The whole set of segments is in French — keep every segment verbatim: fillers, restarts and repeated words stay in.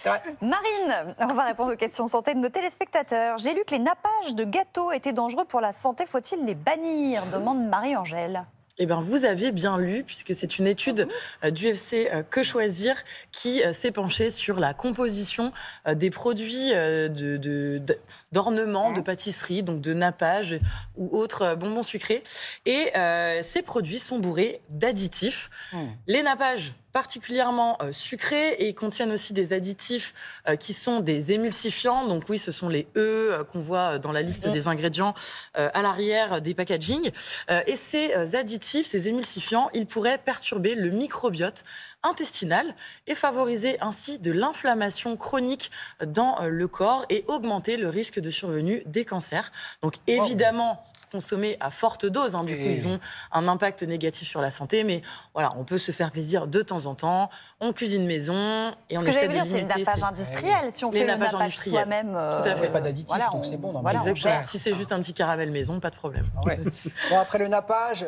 Marine, on va répondre aux questions santé de nos téléspectateurs. J'ai lu que les nappages de gâteaux étaient dangereux pour la santé. Faut-il les bannir? Demande Marie-Angèle. Eh bien, vous aviez bien lu, puisque c'est une étude euh, du F C euh, Que Choisir qui euh, s'est penchée sur la composition euh, des produits euh, de, de, de, d'ornement, de pâtisserie, donc de nappage ou autres euh, bonbons sucrés. Et euh, ces produits sont bourrés d'additifs. Mmh. Les nappages particulièrement euh, sucrés et contiennent aussi des additifs euh, qui sont des émulsifiants. Donc oui, ce sont les E euh, qu'on voit dans la liste mmh. des ingrédients euh, à l'arrière des packaging. Euh, et ces euh, additifs, ces émulsifiants, ils pourraient perturber le microbiote intestinal et favoriser ainsi de l'inflammation chronique dans euh, le corps et augmenter le risque de survenue des cancers. Donc évidemment, wow. Consommer à forte dose, hein, du et... coup ils ont un impact négatif sur la santé, mais voilà, on peut se faire plaisir de temps en temps, on cuisine maison et on Ce essaie que de dire, limiter. C'est le nappage industriel, si on les fait nappages le nappage soi-même. Euh... Tout à fait. Il n'y a pas d'additifs, voilà, donc c'est bon. Dans voilà, exactement. Si c'est juste un petit caramel maison, pas de problème. Ouais. Bon, après le nappage,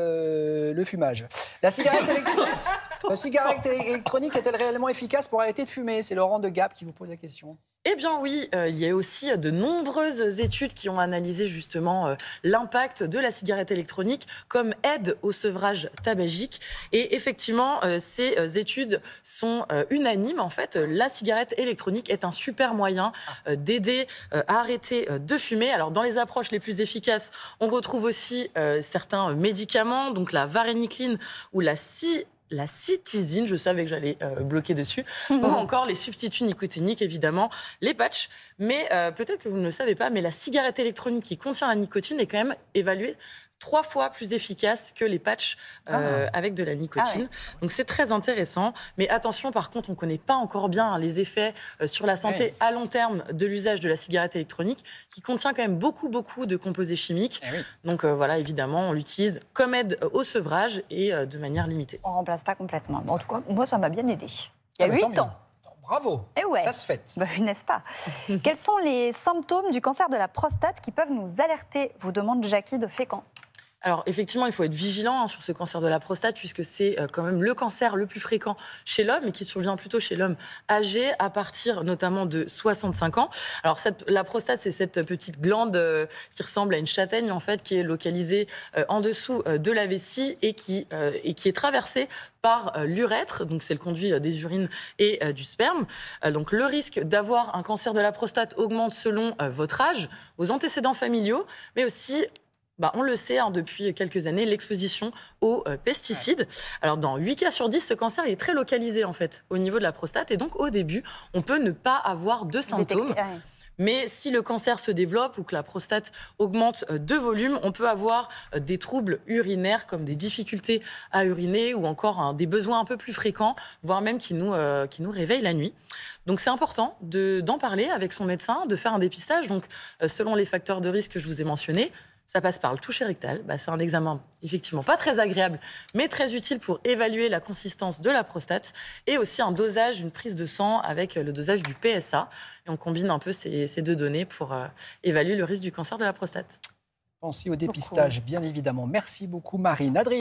euh, le fumage. La cigarette électronique, la cigarette électronique est-elle réellement efficace pour arrêter de fumer? C'est Laurent de Gap qui vous pose la question. Eh bien oui, euh, il y a aussi de nombreuses études qui ont analysé justement euh, l'impact de la cigarette électronique comme aide au sevrage tabagique. Et effectivement, euh, ces euh, études sont euh, unanimes. En fait, la cigarette électronique est un super moyen euh, d'aider euh, à arrêter euh, de fumer. Alors dans les approches les plus efficaces, on retrouve aussi euh, certains médicaments, donc la varénicline ou la ci la citizine, je savais que j'allais euh, bloquer dessus, mmh. ou encore les substituts nicotiniques, évidemment, les patchs. Mais euh, peut-être que vous ne le savez pas, mais la cigarette électronique qui contient la nicotine est quand même évaluée trois fois plus efficace que les patchs euh, ah. avec de la nicotine. Ah ouais. Donc c'est très intéressant. Mais attention, par contre, on ne connaît pas encore bien hein, les effets euh, sur la santé oui. à long terme de l'usage de la cigarette électronique, qui contient quand même beaucoup, beaucoup de composés chimiques. Eh oui. Donc euh, voilà, évidemment, on l'utilise comme aide au sevrage et euh, de manière limitée. On ne remplace pas complètement. Bon, en tout cas, moi, ça m'a bien aidé. Il y a huit ah, ans. Bravo, eh ouais. ça se fête. Bah, n'est-ce pas? Quels sont les symptômes du cancer de la prostate qui peuvent nous alerter? Vous demande Jackie de Fécamp. Alors effectivement, il faut être vigilant hein, sur ce cancer de la prostate puisque c'est euh, quand même le cancer le plus fréquent chez l'homme et qui survient plutôt chez l'homme âgé à partir notamment de soixante-cinq ans. Alors cette, la prostate, c'est cette petite glande euh, qui ressemble à une châtaigne en fait, qui est localisée euh, en dessous euh, de la vessie et qui, euh, et qui est traversée par euh, l'urètre, donc c'est le conduit euh, des urines et euh, du sperme. Euh, donc le risque d'avoir un cancer de la prostate augmente selon euh, votre âge, vos antécédents familiaux, mais aussi bah, on le sait hein, depuis quelques années, l'exposition aux euh, pesticides. Alors dans huit cas sur dix, ce cancer est très localisé en fait au niveau de la prostate et donc au début, on peut ne pas avoir de symptômes. Détecter, ouais. Mais si le cancer se développe ou que la prostate augmente de volume, on peut avoir des troubles urinaires comme des difficultés à uriner ou encore hein, des besoins un peu plus fréquents, voire même qui nous, euh, qui nous réveillent la nuit. Donc c'est important de, d'en parler avec son médecin, de faire un dépistage. Donc euh, selon les facteurs de risque que je vous ai mentionnés, ça passe par le toucher rectal. Bah, c'est un examen effectivement pas très agréable, mais très utile pour évaluer la consistance de la prostate. Et aussi un dosage, une prise de sang avec le dosage du P S A. Et on combine un peu ces, ces deux données pour euh, évaluer le risque du cancer de la prostate. Pensez au dépistage, bien évidemment. Merci beaucoup, Marine. Adrien